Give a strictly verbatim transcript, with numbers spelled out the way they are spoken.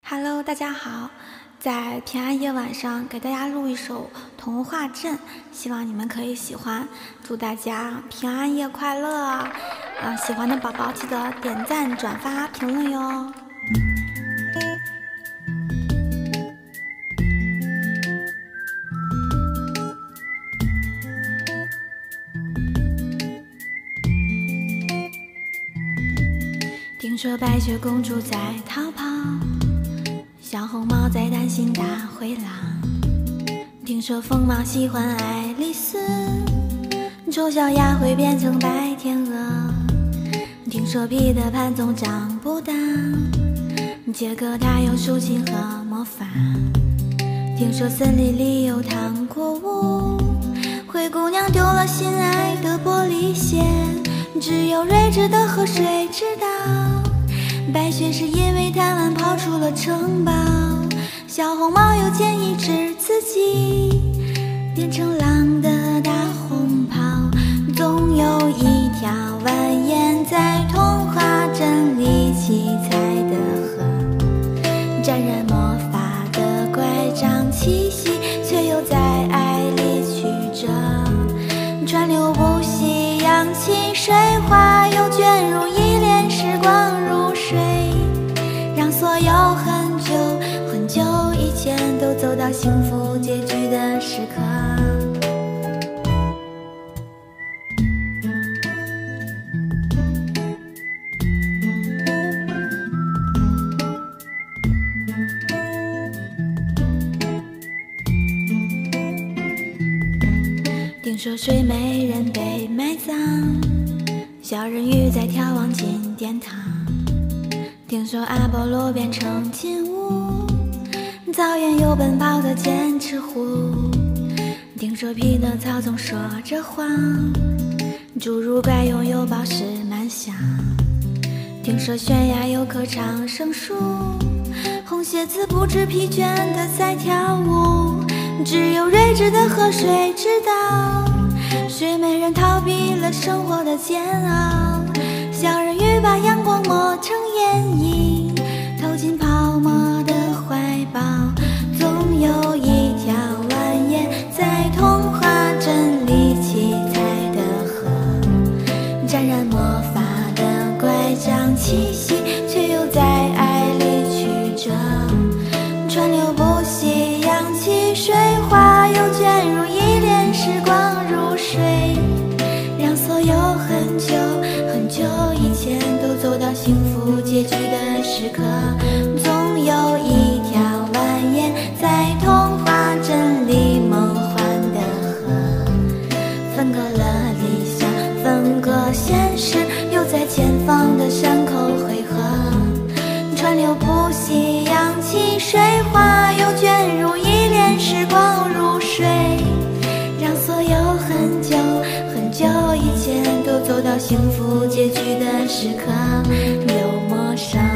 Hello， 大家好，在平安夜晚上给大家录一首《童话镇》，希望你们可以喜欢，祝大家平安夜快乐啊！啊，喜欢的宝宝记得点赞、转发、评论哟。听说白雪公主在逃跑，小红帽在担心大灰狼。听说疯猫喜欢爱丽丝，丑小鸭会变成白天鹅。听说彼得潘总长不大，杰克他有竖琴和魔法。听说森林里有糖果屋，灰姑娘丢了心爱的玻璃鞋，只有睿智的河水知道，白雪是因为贪玩跑出了城堡。小红帽又建议治自己变成狼的大红袍，总有一条蜿蜒在童话镇里七彩的河，沾染魔法的乖张气息，却又在爱里曲折，川流不息，扬起水花，又卷入一帘时光如水，让所有很久很久以前都走到幸福结局的时刻。听说睡美人被埋葬，小人鱼在眺望金殿堂。听说阿波罗变成金乌，草原有奔跑的剑齿虎。听说彼得草总说着谎，侏儒怪拥有宝石满箱。听说悬崖有棵长生树，红鞋子不知疲倦地在跳舞，只有睿智的河水知道，睡美人逃避了生活的煎熬，小人鱼把阳光抹成眼影，投进泡沫的怀抱，总有一条蜿蜒在童话镇里七彩的河，沾染魔法的乖张气息，却又在爱里曲折，川流不息，扬起水花，又卷入一帘时光如水，让所有很久很久以前都走到幸福结局的时刻。总有一条蜿蜒在童话镇里梦幻的河，分割了理想，分割现实，又在前方的山口汇合，川流不息，扬起水花，又卷入一帘时光如水，让所有很久很久以前都走到幸福结局的时刻。有陌生